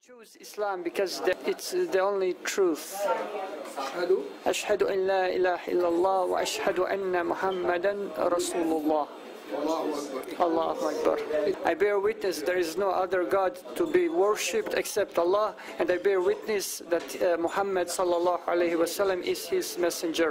choose Islam because it's the only truth. أشهد أن لا إله إلا الله وأشهد أن محمدا رسول الله. Allahu Akbar. I bear witness there is no other God to be worshipped except Allah, and I bear witness that Muhammad sallallahu alaihi wasallam is his messenger.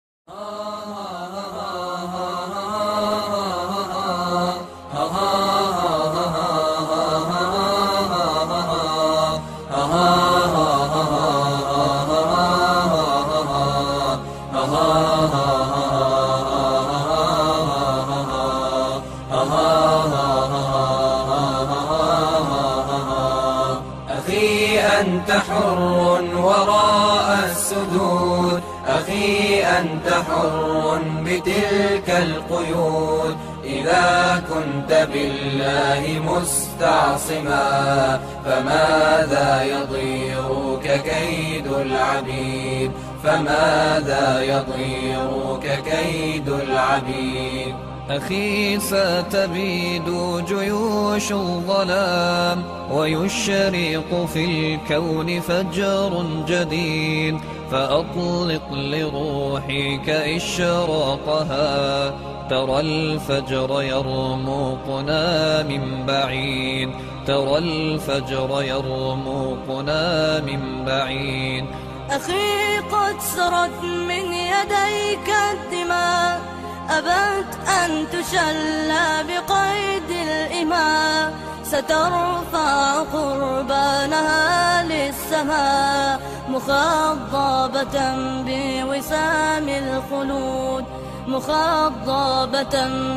أخي أنت حر وراء السدود، أخي أنت حر بتلك القيود. إذا كنت بالله مستعصما فماذا يضيرك كيد العبيد، فماذا يضيرك كيد العبيد. أخي ستبيد جيوش الظلام ويشرق في الكون فجر جديد، فأطلق لروحك إشراقها. ترى الفجر يرمقنا من بعيد، ترى الفجر يرمقنا من بعيد. أخي قد سرت من يديك الدماء، أبت أن تشلى بقيد الإماء. سترفع قربانها للسماء مخضبة بوسام الخلود، مخضبة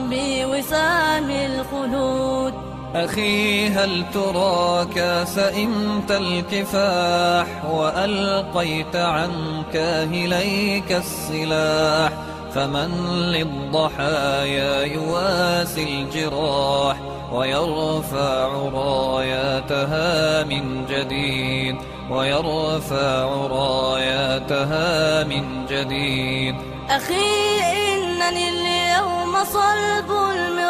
بوسام الخلود. أخي هل تراك سئمت الكفاح وألقيت عن كاهليك السلاح؟ فمن للضحايا يواسي الجراح ويرفع راياتها من جديد، ويرفع راياتها من جديد. أخي إنني اليوم صلب